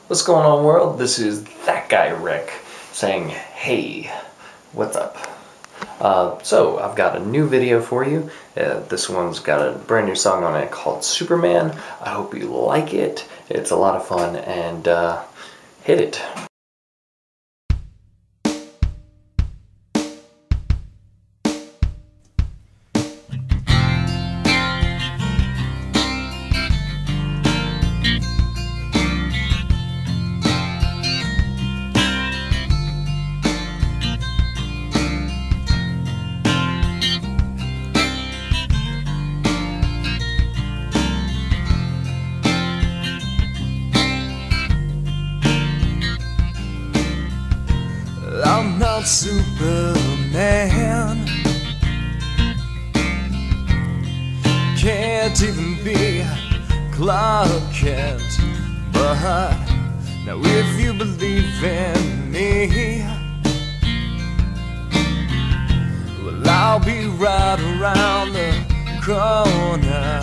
What's going on, world? This is that guy Rick saying, hey, what's up? So I've got a new video for you. This one's got a brand new song on it called Superman. I hope you like it. It's a lot of fun, and hit it. I'm not Superman, can't even be Clark Kent. But now if you believe in me, well, I'll be right around the corner.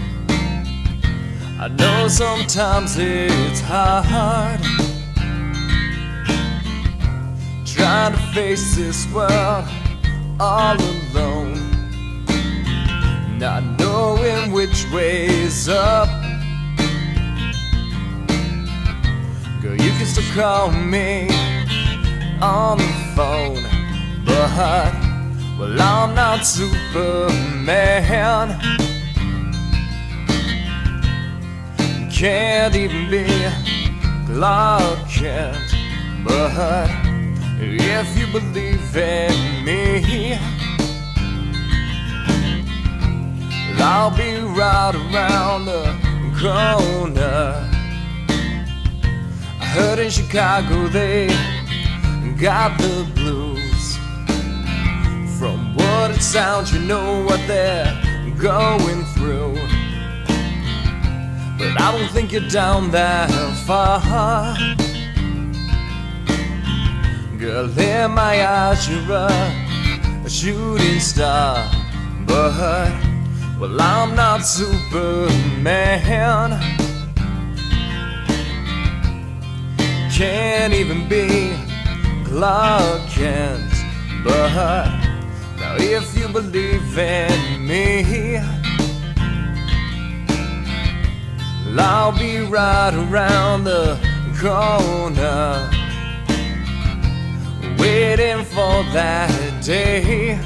I know sometimes it's hard trying to face this world all alone, not knowing which way's up. Girl, you can still call me on the phone, but, well, I'm not Superman. Can't even be Clark Kent, but if you believe in me, I'll be right around the corner. I heard in Chicago they got the blues. From what it sounds, you know what they're going through. But I don't think you're down that far. Girl, in my eyes you're a shooting star, but, well, I'm not Superman. Can't even be Clark Kent, but now if you believe in me, I'll be right around the corner, waiting for that day,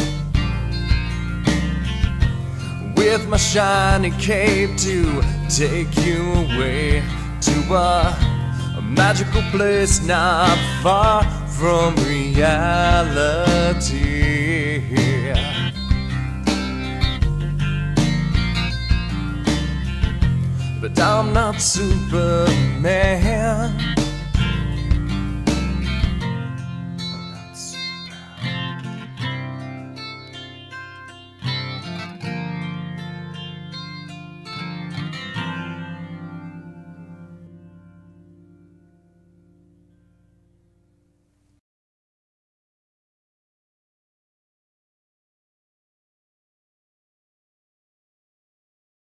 with my shiny cape to take you away to a magical place not far from reality. But I'm not Superman.